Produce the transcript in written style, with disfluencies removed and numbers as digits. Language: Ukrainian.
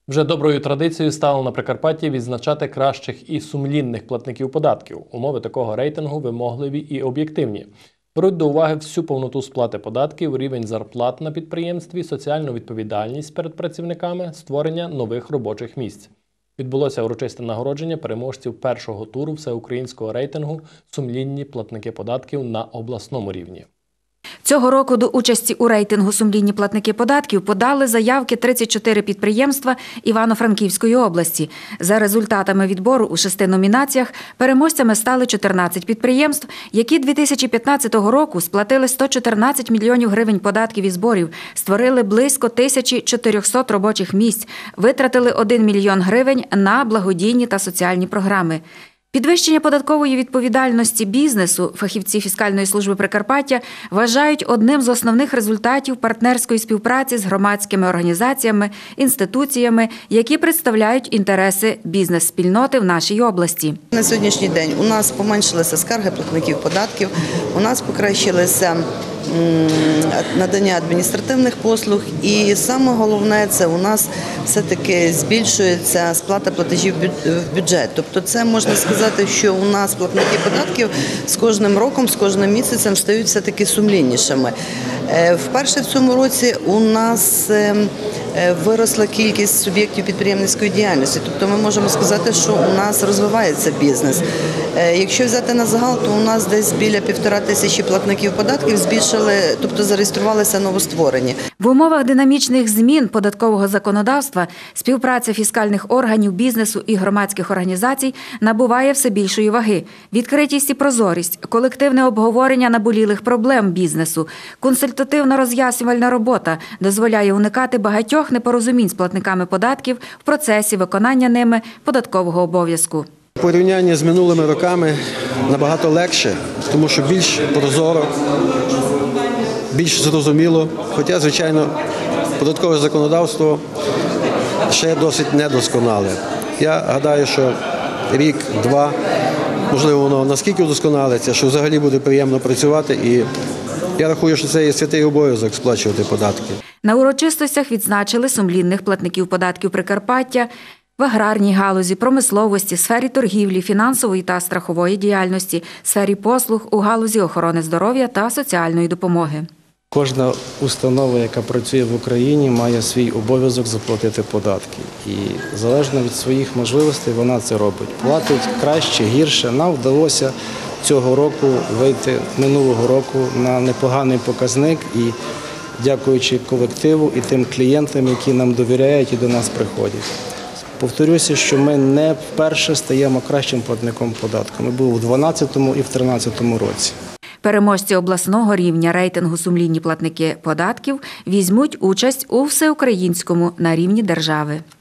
Вже доброю традицією стало на Прикарпатті відзначати кращих і сумлінних платників податків. Умови такого рейтингу вимогливі і об'єктивні. Беруть до уваги всю повноту сплати податків, рівень зарплат на підприємстві, соціальну відповідальність перед працівниками, створення нових робочих місць. Відбулося урочисте нагородження переможців першого туру всеукраїнського рейтингу «Сумлінні платники податків» на обласному рівні. Цього року до участі у рейтингу «Сумлінні платники податків» подали заявки 34 підприємства Івано-Франківської області. За результатами відбору у 6 номінаціях переможцями стали 14 підприємств, які 2015 року сплатили 114 мільйонів гривень податків і зборів, створили близько 1400 робочих місць, витратили 1 мільйон гривень на благодійні та соціальні програми. Підвищення податкової відповідальності бізнесу фахівці Фіскальної служби Прикарпаття вважають одним з основних результатів партнерської співпраці з громадськими організаціями, інституціями, які представляють інтереси бізнес-спільноти в нашій області. На сьогоднішній день у нас поменшилися скарги платників податків, у нас покращилися надання адміністративних послуг і саме головне – це у нас все-таки збільшується сплата платежів в бюджет. Тобто це можна сказати, що у нас платники податків з кожним роком, з кожним місяцем стають все-таки сумліннішими. Вперше в цьому році у нас виросла кількість суб'єктів підприємницької діяльності. Тобто ми можемо сказати, що у нас розвивається бізнес. Якщо взяти на загал, то у нас десь біля 1500 платників податків тобто зареєструвалися новостворені. В умовах динамічних змін податкового законодавства співпраця фіскальних органів, бізнесу і громадських організацій набуває все більшої ваги. Відкритість і прозорість, колективне обговорення наболілих проблем бізнесу, консультативно-роз'яснювальна робота дозволяє уникати багатьох непорозумінь з платниками податків в процесі виконання ними податкового обов'язку. У порівнянні з минулими роками набагато легше, тому що більш прозоро, більш зрозуміло, хоча, звичайно, податкове законодавство ще досить недосконале. Я гадаю, що рік-два, можливо, воно наскільки удосконалиться, що взагалі буде приємно працювати, і я рахую, що це є святий обов'язок сплачувати податки. На урочистостях відзначили сумлінних платників податків Прикарпаття в аграрній галузі, промисловості, сфері торгівлі, фінансової та страхової діяльності, сфері послуг, у галузі охорони здоров'я та соціальної допомоги. Кожна установа, яка працює в Україні, має свій обов'язок заплатити податки. І залежно від своїх можливостей вона це робить. Платить краще, гірше. Нам вдалося цього року вийти, минулого року, на непоганий показник. І дякуючи колективу і тим клієнтам, які нам довіряють і до нас приходять. Повторюся, що ми не вперше стаємо кращим платником податку. Ми були у 2012 і в 2013 році. Переможці обласного рівня рейтингу «Сумлінні платники податків» візьмуть участь у всеукраїнському на рівні держави.